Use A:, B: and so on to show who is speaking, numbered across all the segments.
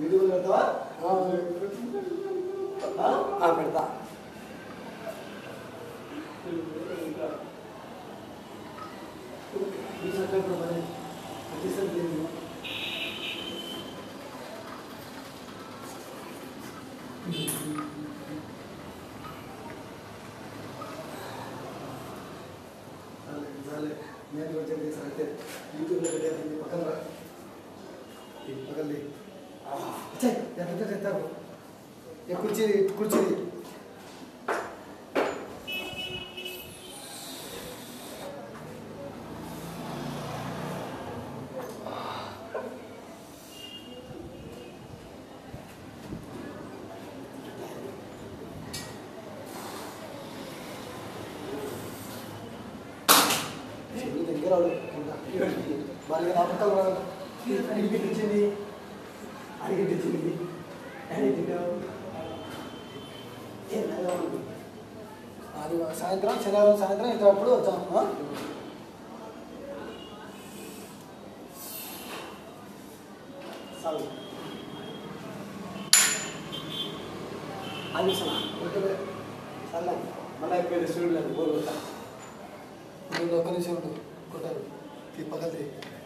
A: Video పెడతావా? పెడతా. నేను వచ్చేది అయితే యూట్యూబ్లో పెట్టేది పక్కన రా పక్కన ఎంత చెప్తారు కుర్చీ కుర్చీది దగ్గర వాళ్ళకి నమ్మకాలు అడిగిపించింది అడిగిపించింది అది సాయంత్రం శనివారం సాయంత్రం ఇంతప్పుడు వచ్చాము. అది సరే మళ్ళీ అయిపోయింది స్టూడియో లేదు బోర్ కొట్టా నేను ఒక్క నిమిషం ఉంటుంది కొట్టారు ఈ పక్కది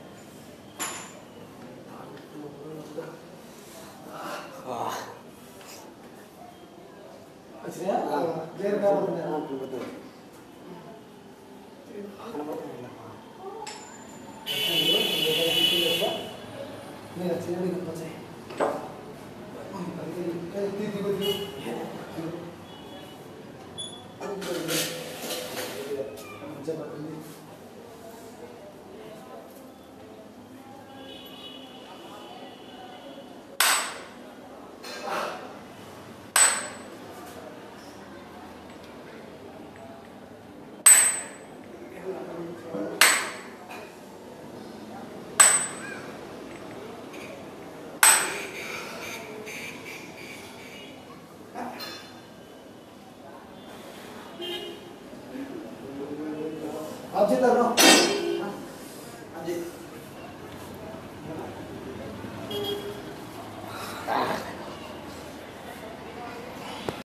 A: వచ్చినా వేరు కావాలి నేను వచ్చిన వచ్చాయి आप जी